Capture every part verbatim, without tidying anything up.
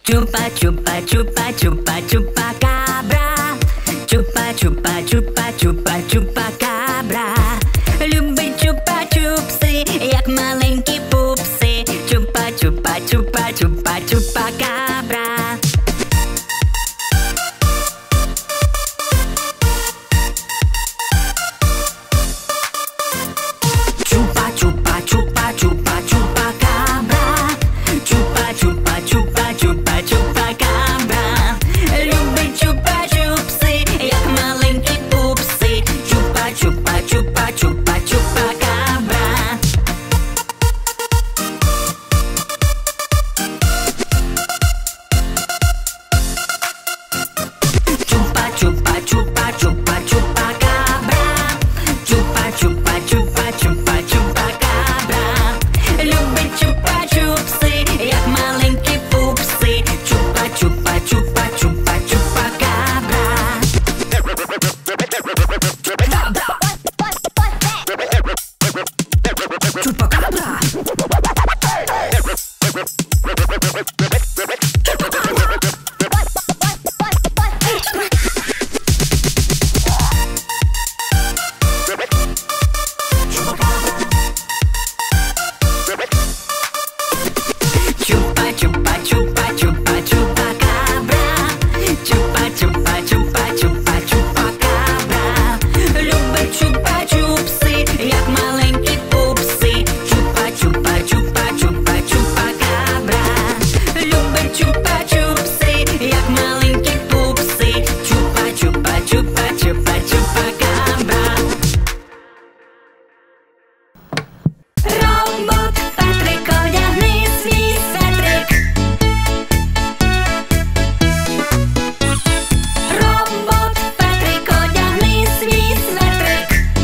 Chupa chupa chupa chupa chupa cabra. Chupa chupa chupa chupa chupa cabra. Любить чупа-чупси, як маленькі пупси. Чупа чупа чупа чупа чупа cabra. Chupa chupa chupa chupa chupa cabra. Chupa chupa chupa chupa chupa cabra. Любить чупа-чупси, як маленькі пупси. Chupa chupa chupa chupa chupa cabra. Chupa chupa chupa chupa chupa cabra. Chupa chupa chupa chupa chupa cabra. Любить чупа-чупси, як маленькі пупси. Chupa chupa chupa chupa chupa cabra. Chupacabra. Chupa chupa chupa chupa chupa cabra. Chupa chupa chupa chupa chupa cabra. Любить чупа-чупси, як маленькі пупси. Chupa chupa chupa chupa chupa cabra. Любить чупа-чупси, як маленькі пупси. Chupa chupa chupa chupa chupa cabra. Робот Петрик, одягни свій светрик. Робот Петрик, одягни свій светрик.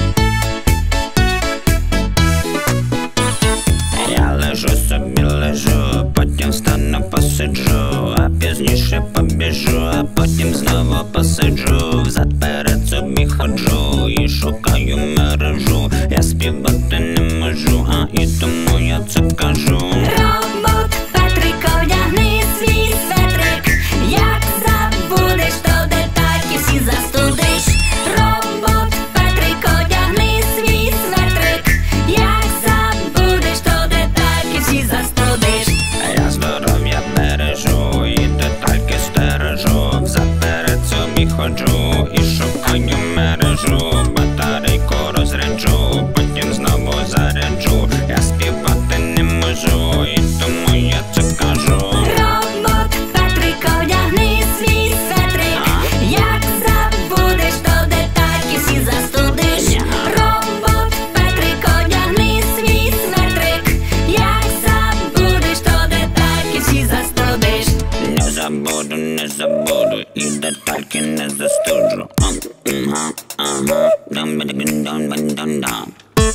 Я лежу собі лежу, потім встану посиджу, а пізніше побіжу, а потім знову посиджу. Взад перед собі ходжу і шукаю мережу. Я співати не можу, а і тому я це кажу. Робот Петрик, одягни свій светрик. Як забудеш, то детальки всі застудиш. Робот Петрик, одягни свій светрик. Як забудеш, то детальки всі застудиш. Я здоров'я бережу і детальки стережу. Взад перед собі ходжу і шукаю мережу. Батарейку розряджу, потім знову заряджу. Я співати не можу, і тому я це кажу. Робот Петрик, одягни свій светрик. Як забудеш, то детальки всі застудиш. Робот Петрик, одягни свій светрик. Як забудеш, то детальки всі застудиш. Не забуду, не забуду, і детальки не застуджу. Ага, ага, дам-ба-дам-дам-дам-дам.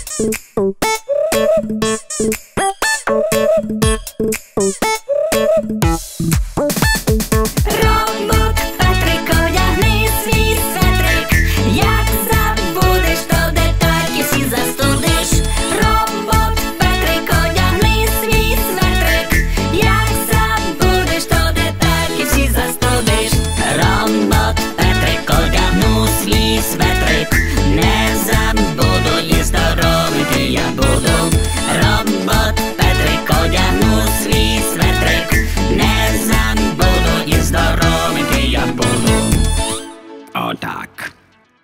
Робот Петрик, одягни свій светрик. Як забудеш, то детальки всі застудиш. Робот Петрик, одягни свій светрик. Як забудеш, то детальки всі застудиш. Робот Петрик, одягну свій светрик. Не забуду, і здоровенький я буду. Робот Петрик, одягну свій светрик. Не забуду, і здоровенький я буду. Отак.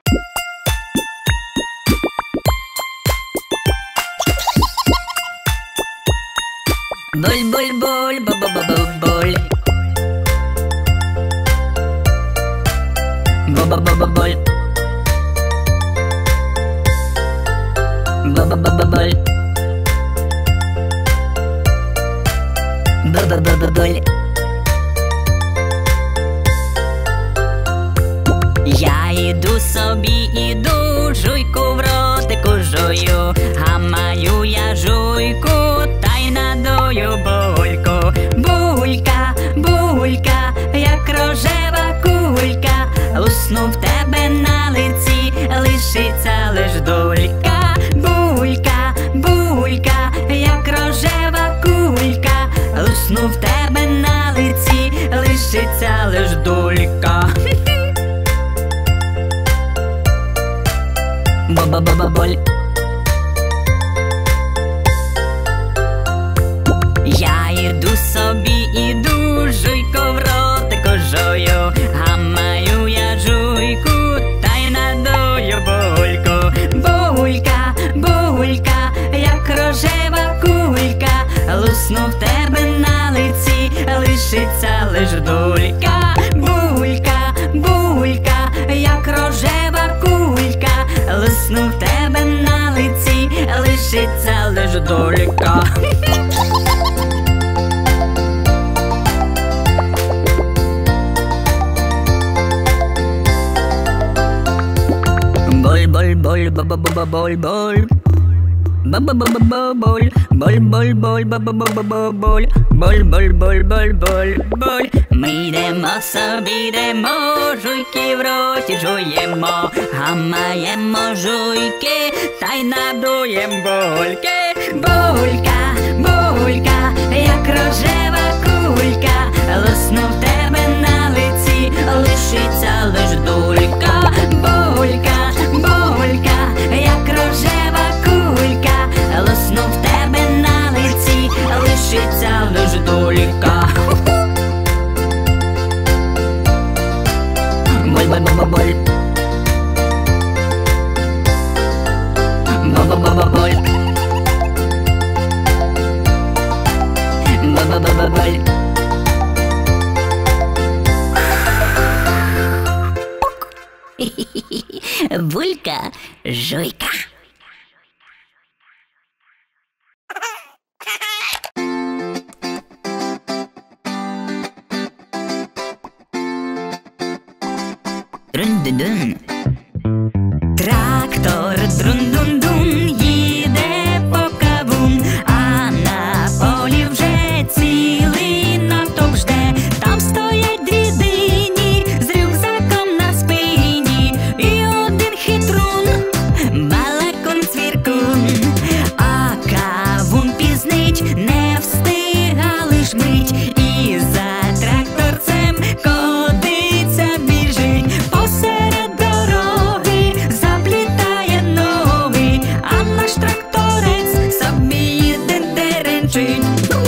Буль-буль-буль, бу-бу-бу-бу-буль. Бу-бу-бу-бу-буль. Бу-бу-бу-бу-буль. Бу-бу-бу-бу-буль. Я лиш дулька. Булька, булька, як рожева кулька, лисну в тебе на лиці, лишиться лиш дулька. Боль-боль-боль, ба-ба-ба-ба-боль-боль. Ба-ба-ба-ба-боль, боль-боль-боль, ба-ба-ба-ба-боль. Боль-боль-боль-боль-боль-боль. Ми йдемо собі, йдемо, жуйки в роті жуємо, гамаємо жуйки, та й надуєм бульки. Булька, булька, як рожева кулька, лисну в тебе на лиці, лишиться лиш дулька. Булька, булька, як рожева кулька, лисну в тебе на лиці, лишиться лиш дулька. Боль-боль-боль-боль, боль-боль-боль-боль, боль-боль-боль-боль. Булька, жуйка. Друн-дун-дун. Трактор друн-дун-дун їде по кавун, а на полі вже цілий натовп жде. Там стоять дві дині з рюкзаком на спині, і один хитрун, балакун-цвіркун. А кавун пізнить, не встига лиш мить, і за тракторцем котиться біжить. Посеред дороги заплітає ноги, а наш тракторець собі їде деренчить.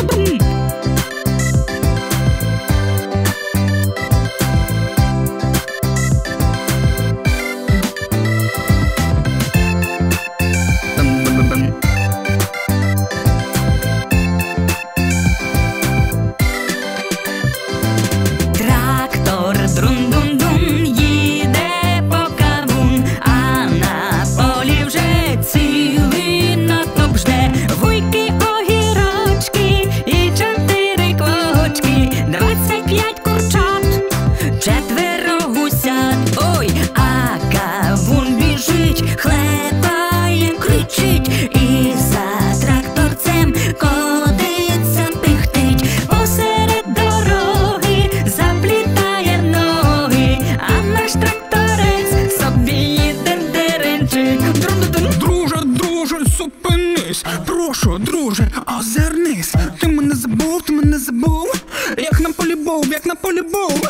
Трактор друн-дун-дун їде по кавун, а на полі вже цілий натовп жде. Вуйки, огірочки і чотири квочки, двадцять п'ять курчат, четверо гусят. Ой, а кавун біжить, хлепає, кричить, і за тракторцем котиться, пихтить. Посеред дороги заплітає ноги, а наш тракторець собі їде деренчить. Друже, друже, зупинись, прошу, друже, озирнись. Ти мене забув, ти мене забув, як на полі був, як на полі був.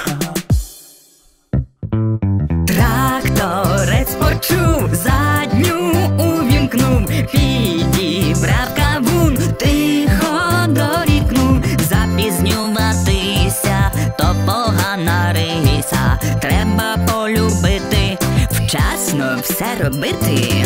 Тракторець почув, задню увімкнув, підібрав кавун, тихо дорікнув. Запізнюватися — то погана риса, треба полюбити, вчасно все робити.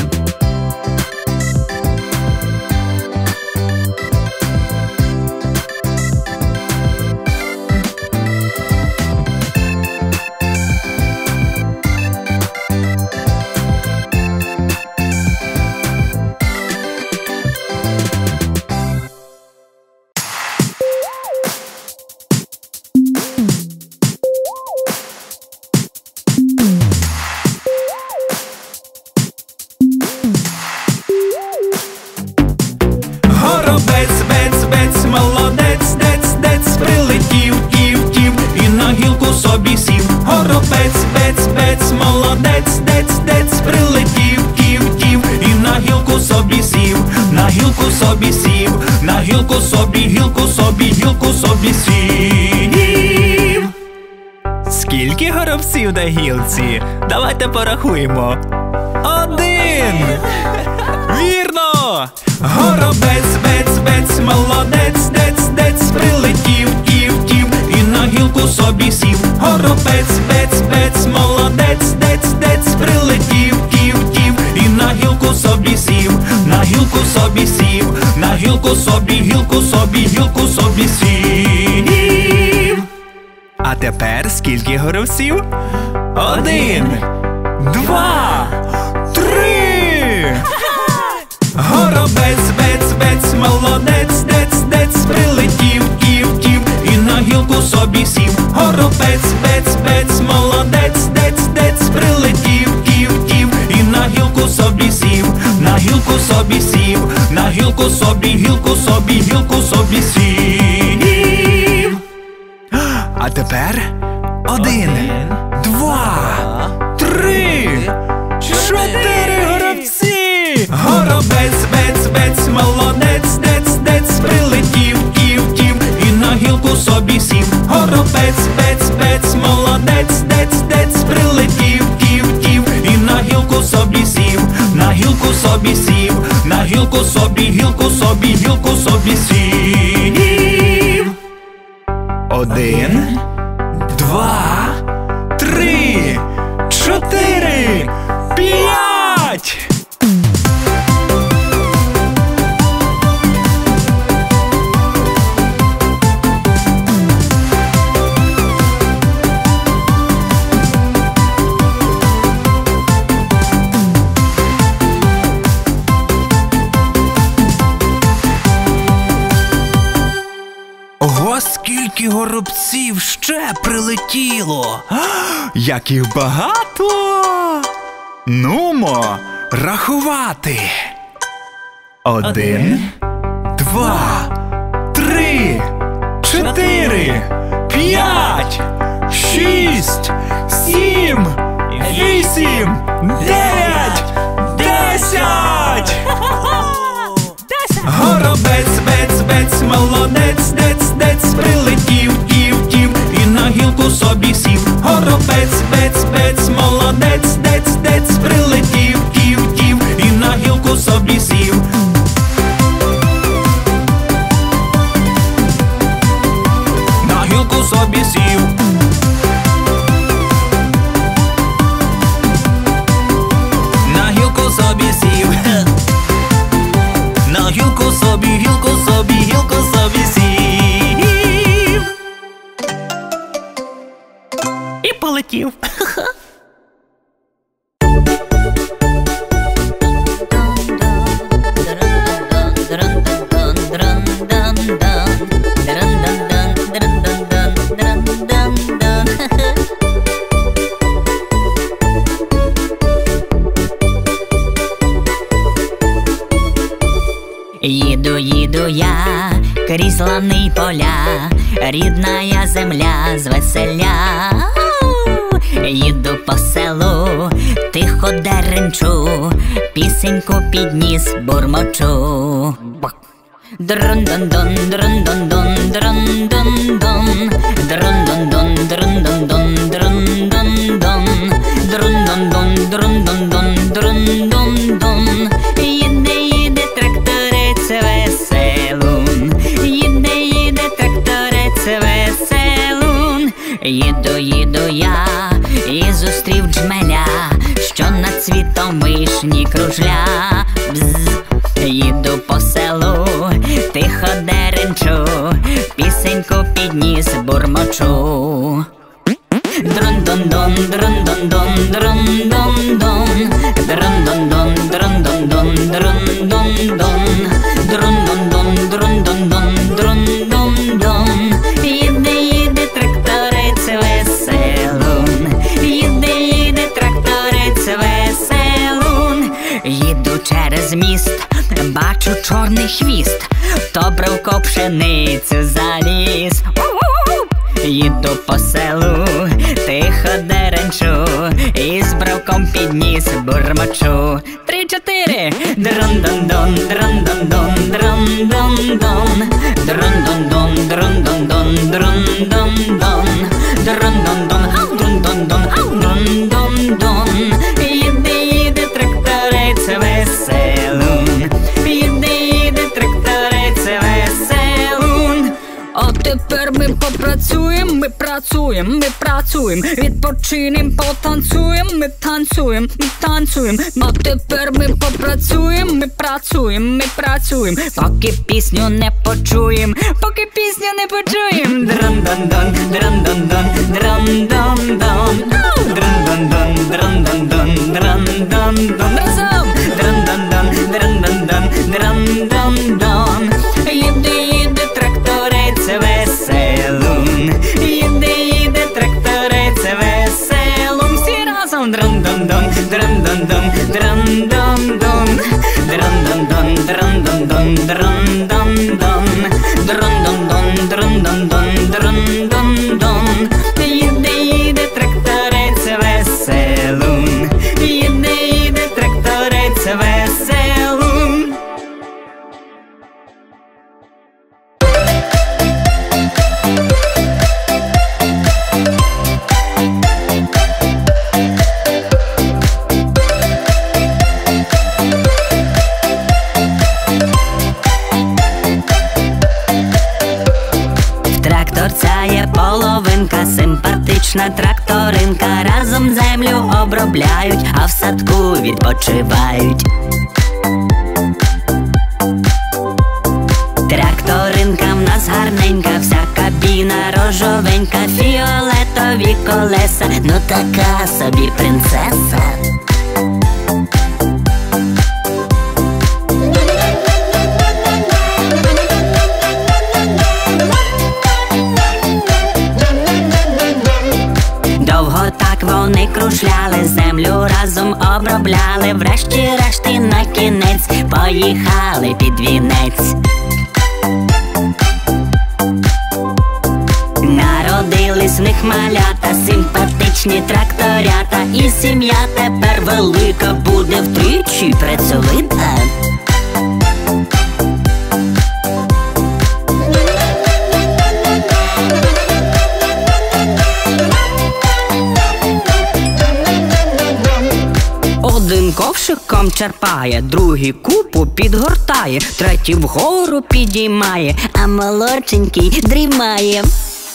Горобець, бець, бець, молодець, дець, дець, прилетів, тів, тів, і на гілку собі сів. Горобець, бець, бець, молодець, дець, дець, прилетів, тів, тів, і на гілку собі сів, на гілку собі сів, на гілку собі, гілку собі, гілку собі сів. Скільки горобців на гілці? Давайте порахуємо. Один! Вірно! Горобець, бець, бець, молодець, дець, дець, прилетів, тів, тів, і на гілку собі сів. Горобець, бець, бець, молодець, дець, дець, прилетів, тів, тів, і на гілку собі сів, на гілку собі сів, на гілку собі, гілку собі, гілку собі сів. тепер скільки горобців? Один, два, три! Горобець, бець, бець, молодець, дець, дець, прилетів, тів, тів, і на гілку собі сів. Горобець, бець, бець, молодець, дець, дець, прилетів, тів, тів, і на гілку собі сів. На гілку собі сів, на гілку собі, гілку собі, гілку собі сів. А тепер один, два, три, чотири горобці! Горобець, бець, бець, молодець, дець, дець, прилетів, тів, тів, і на гілку собі сів. Горобець, бець, бець, молодець, дець, дець, прилетів, тів, тів, і на гілку собі сів. На гілку собі сів, на гілку собі, гілку собі, гілку собі сів. Один, два, три, чотири, п'ять! Ого, скільки горобців ще прилетіло! Як їх багато! Нумо рахувати! Один, два, три, чотири, п'ять, шість, сім, вісім, дев'ять, десять! Горобець, бець, бець, молодець, дець, дець, прилетів, тів, тів, і на гілку собі сів. Горобець, бець, бець, молодець, дець, дець, прилетів, тів, тів, і на гілку собі сів. На гілку собі сів. На гілку собі сів. На гілку собі, гілку собі, гілку собі сів. І полетів. Їду, їду я крізь лани поля, рідная земля звеселя. Їду по селу, тихо деренчу, пісеньку підніс бурмочу. Дрон-дон-дон, дрон-дон-дон, дрон-дон-дон, дрон-дон-дон, дрон-дон-дон, дрон-дон-дон, дрон-дон-дон, дрон-дон-дон, дрон-дон-дон. Їде, їде тракторець веселун, їде, їде тракторець веселун. Їду, їду я і зустрів джмеля, що над цвітом вишні кружля. Бзз. Їду по селу, тихо деренчу, пісеньку підніс бурмочу. Дрон-дон-дон, дрон-дон-дон, дрон-дон-дон, дрон-дон-дон, дрон-дон-дон, дрон-дон-дон, дрон-дон-дон, дрон-дон-дон, дрон-дон-дон. Їде, їде тракторець веселун, їде, їде тракторець веселун. Їду через міст, бачу чорний хвіст, то бровко пшеницю заліз. Їду по селу, тихо деренчу, і з бровком підніс бурмочу. Три-чотири! Дрон-дон-дон, дрон-дон-дон, дрон-дон-дон, дрон-дон-дон, дрон-дон-дон, дрон-дон-дон, дрон-дон-дон, ау, дрон-дон-дон, ау, дрон-дон-дон. Їде, їде тракторець веселун, їде, їде тракторець веселун. А тепер ми попрацюємо ми працюємо, ми працюємо, відпочинем, потанцюємо, ми танцюємо, ми танцюємо. А тепер ми попрацюємо, ми працюємо, ми працюємо, поки пісню не почуємо, поки пісню не почуємо. Дран-дан-дан, дран-дан-дан, дран-дан-дан, дран-дан-дан, дран-дан-дан, дран-дан-дан. Разом! Дран-дан-дан, дран-дан-дан, дран-дан-дан. Їде, їде тракторець веселун, їде, їде тракторець веселун. Всі разом! Дран-дан-дан, дран-дан-дан, дран-дан-дан, дран-дан-дан, дран-дан-дан, дран-дан-дан, дран-дан-дан, дран-дан-дан, дран-дан-дан. Їде, їде тракторець веселун, їде, їде тракторець веселун. Тракторця є половинка, симпатична тракторинка. Разом землю обробляють, а в садку відпочивають. Тракторинка в нас гарненька, вся кабіна рожовенька, фіолетові колеса, ну така собі принцеса. Довго так вони кружляли, землю разом обробляли, врешті-решті на кінець поїхали під вінець. Народились в них малята, симпатичні тракторята, і сім'я тепер велика буде втричі працьовита. Один ковшиком черпає, другий купу підгортає, третій вгору підіймає, а молодшенький дрімає.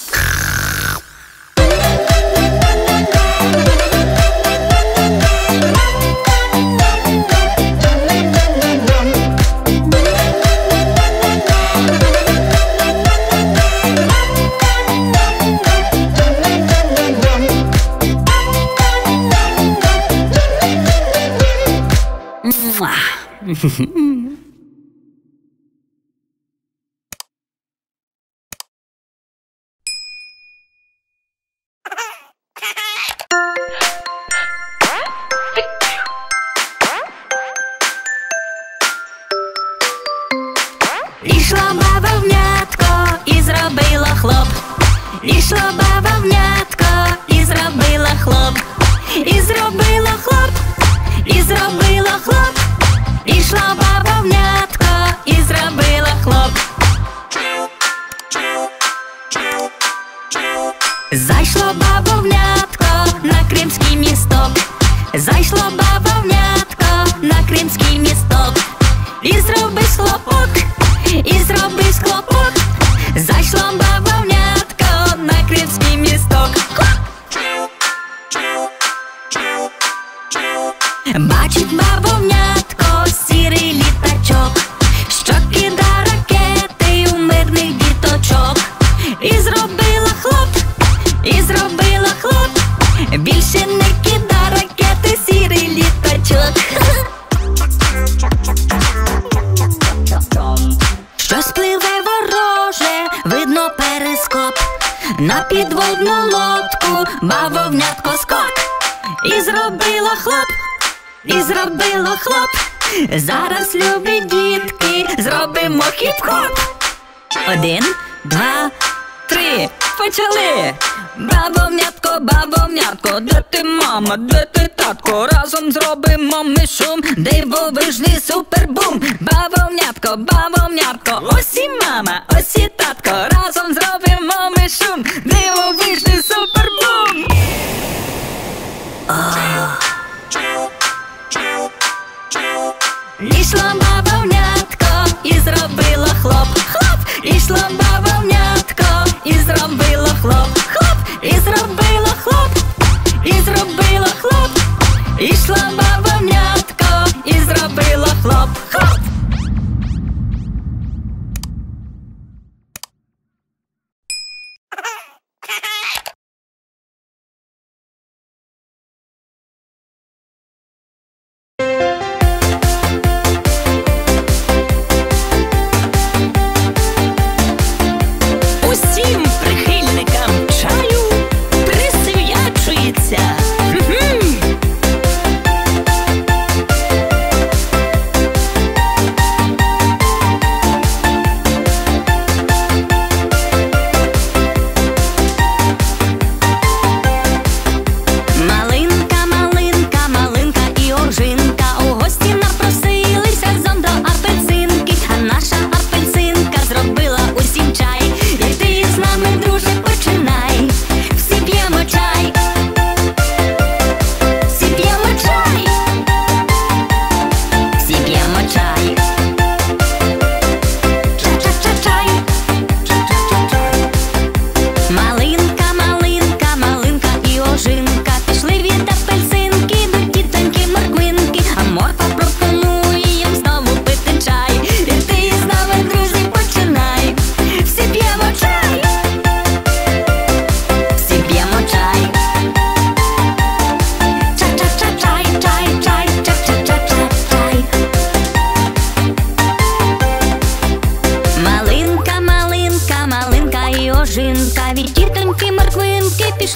Ішла бавовнятко і зробила хлоп, ішла бавовнятко і зробила хлоп, і зробила хлоп, і зробила хлоп. Ішла бавовнятко і зробила хлоп. Зайшло бавовнятко на Кримський місток, зайшло бавовнятко на Кримський місток. І зробив хлопок, і зробив хлопок. Зайшло бавовнятко на Кримський місток. Бачить бавовнятко сірий літачок, що кида ракети у мирних діточок. І зробила хлоп, і зробила хлоп. Більше не кида ракети сірий літачок. Що спливе вороже, видно перископ. На підводну лодку бавовнятко скок. І зробила хлоп, і зробила хлоп. Зараз, любі дітки, зробимо хіп-хоп. Один, два, три, почали! Бавовнятко, бавовнятко, де ти, мама, де ти, татко? Разом зробимо ми шум, дивовижний супербум. Бавовнятко, бавовнятко, ось і мама, ось і татко. Разом зробимо ми шум, дивовижний супербум. Ішло бавовнятко і зробило хлоп, хлоп. Ішло бавовнятко і зробило хлоп, хлоп.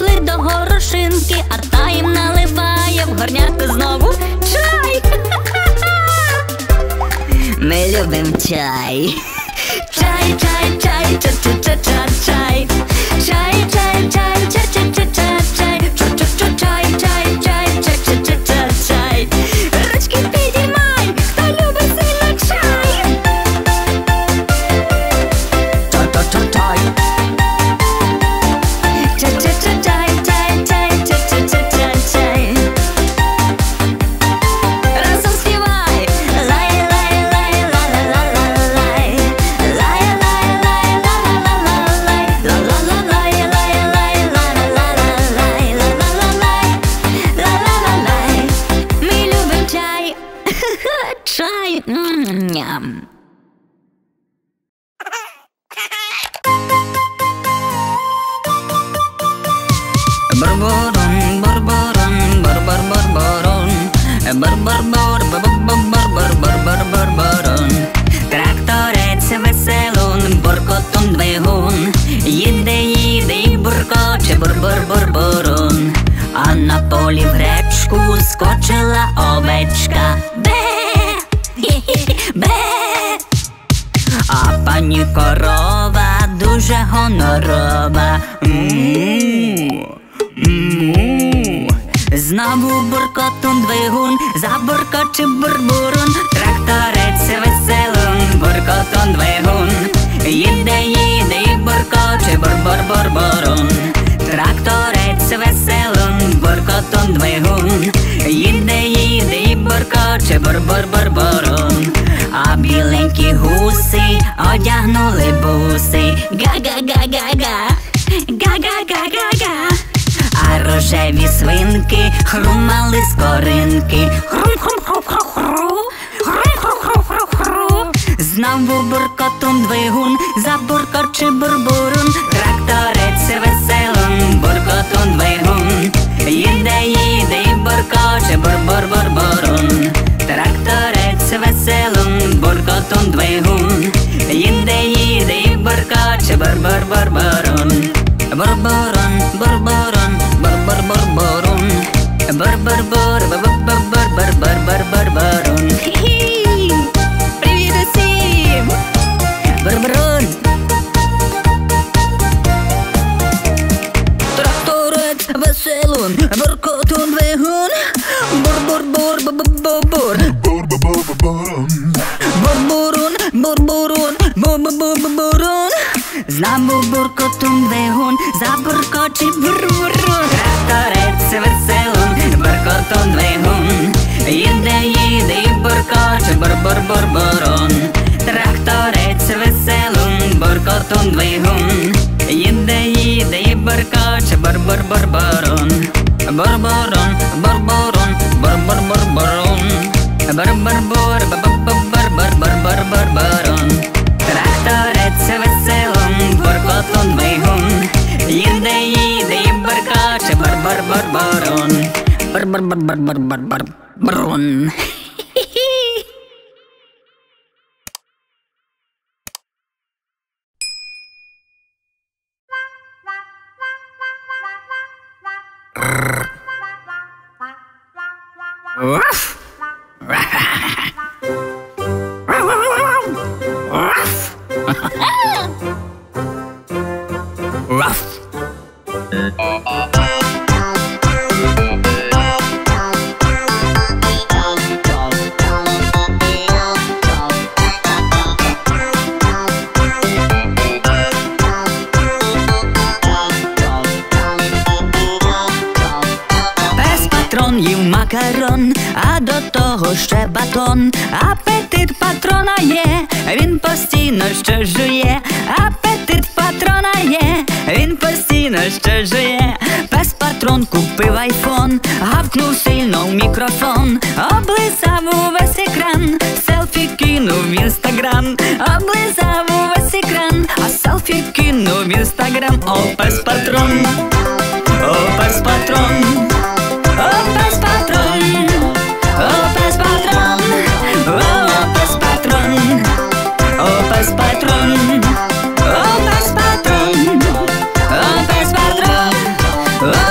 прийшли до горошинки, а та їм наливає в горнятку знову чай. Ми любим чай. Чай, чай, чай, ча-ча-ча-ча, чай. Чай, чай, чай, ча-ча-ча-ча, чай. Ча-ча-ча, чай, чай, чай, ча-ча-ча-ча, чай. Ручки підіймай, хто любить сильно чай. Ча-ча-ча-чай. Ча-ча-ча-чай, чай, чай, ча-ча-ча-ча, чай. Разом співай. Лай, лай, лай, ла-ла-ла-ла-лай. Лай, лай, лай, ла-ла-ла-ла-лай. Ла-ла-ла-лай, лай, лай, ла-ла-ла-ла-лай. Ла-ла-ла-лай, ла-ла-ла-лай. Ми любим чай. Чай. Ням. Барбарон, барбарон, бар-бар-барбарон. Бар-бар-бар, бар-бар-бар-бар-бар-барбарон. Тракторець веселун, буркотун двигун. Їде, їде і буркоче бур-бур-бур-бурун. А на полі в гречку скочила овечка. Бе! Хі-хі-хі, бе! А пані корова дуже гонорова. Му, му. Знову буркотун двигун, забуркоче бурбурун. Тракторець веселун, буркотун двигун. Їде, їде і буркоче бур-бур-бур-бурун. Тракторець веселун, буркотун двигун. Їде, їде і буркоче бур-бур-бур-бурун. А біленькі гуси одягнули буси. Га-га-га-га-га, га-га-га-га-га. А рожеві свинки хрумали з коринки. Хрум-хрум-хру-хру-хру, хрум-хру-хру-хру-хру. Знову буркотун двигун, забуркоче бурбурун. Тракторець веселун, буркотун двигун. Їде, їде і буркоче бур-бур-бур-бурун. Тракторець веселун, буркотун двигун. Їде, їде і буркоче бур-бур-бур-бурун. Бурбурун, бурбурун, бур-бур-бур-бурун. Бур-бур-бур, бур-бур-бур-бур-бур-бур-бурун. Хі-хі! Привіт усім! Бур-бурун! Тракторець веселун, буркотун двигун. Бур-бур-бур, бу-бу-бу-бур. Бур-бурун, бур-бурун, бу-бу-бу-бурун. Знову буркотун двигун, забуркоче бур-бурун. Тракторець веселун, буркотун двигун. Їде, їде і буркоче бур-бур-бур-бурун. Тракторець веселун, буркотун двигун. Їде, їде і буркоче бур-бур-бур-бурун. Бур-бурун, бур-бурун, бур-бур-бур-бурун. Бур-бур-бур, бу-бу-бур-бур-бур-бур-бур-бурун. Тракторець веселун, буркотун двигун. Їде, їде і буркоче бур-бур-бур-бурун. Бур-бур-бур-бур-бур-бурун. Руф! Ruff. Пес патрон їв макарон, а до того ще батон. Апетит патрона є, він постійно що жує. Апетит патрона є, він постійно що жує. Пес патрон купив айфон, гавкнув сильно в мікрофон. Облизав увесь екран, селфі кинув в інстаграм. Облизав увесь екран, а селфі кинув в інстаграм. О, пес патрон, о, пес патрон, о, пес патрон, о, пес патрон, о, пес патрон, о, пес патрон, о, пес патрон, о, пес патрон, о,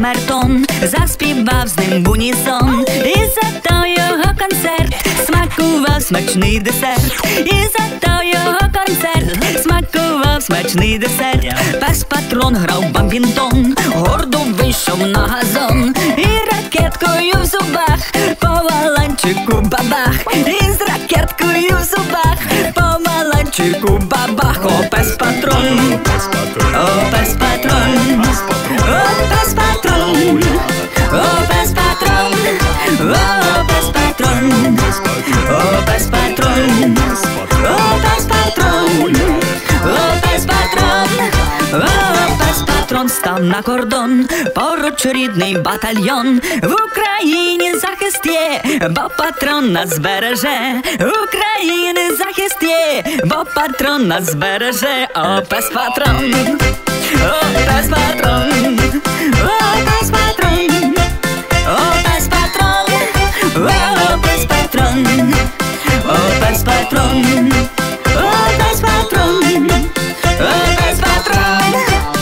камертон, заспівав з ним в унісон. І за то його концерт смакував смачний десерт. І за то його концерт смакував смачний десерт. Пес Патрон грав бамбінтон, гордо вийшов на газон. І ракеткою в зубах по маланчику бабах. І з ракеткою в зубах по маланчику бабах. О, Пес Патрон, о, Пес Патрон, о, Пес Патрон, о, Пес Патрон, о, Пес Патрон, о, Пес Патрон, о, Пес Патрон, о, Пес Патрон, о, Пес Патрон став на кордон, поруч рідний батальйон. В Україні захист є, бо патрон нас збереже. В Україні захист є, бо патрон нас збереже. О, Пес Патрон, о, Пес Патрон, о, Пес Патрон, о, Пес Патрон, о, Пес Патрон, о, Пес Патрон, о, Пес Патрон, о, Пес Патрон.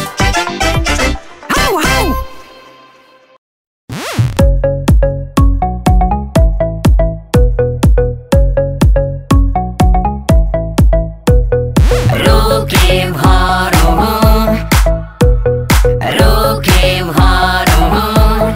Гау, гау! Руки вгору, руки вгору,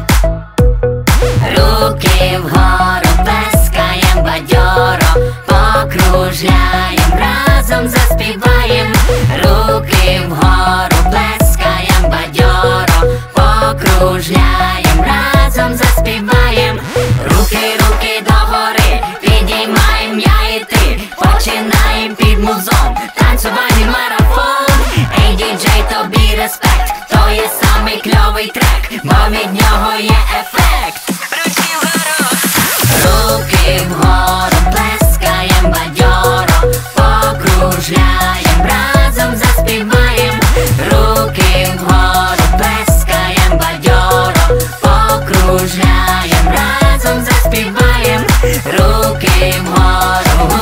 руки вгору, плескаєм бадьоро, покружляєм, разом заспіваєм. Руки вгору, плескаєм бадьоро, покружляєм, разом заспіваем. Руки, руки догори, підіймаєм я і ти, починаєм під музон, танцювальний марафон. Ей, діджей, тобі респект, то є самий кльовий трек, бо від нього є ефект. Руки вгору, руки вгору, плескаєм бадьоро, покружляєм, разом заспіваєм. Руки вгору, плескаєм бадьоро, покружляєм, разом заспіваєм. Руки вгору,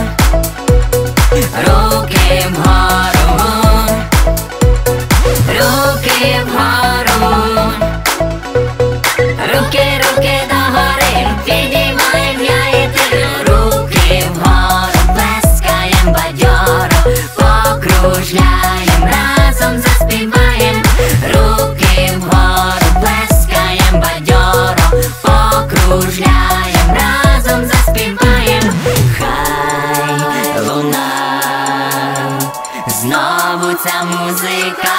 руки вгору, руки вгору, руки, руки догори, підіймаєм я і ти. Руки вгору, плескаєм бадьоро, покружляєм, разом заспіваєм. Руки вгору, плескаєм бадьоро, покружляєм, разом заспіваєм. Хай луна знову ця музика.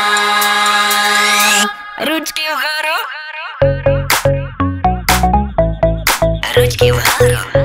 Ручки вгору, ручки вгору.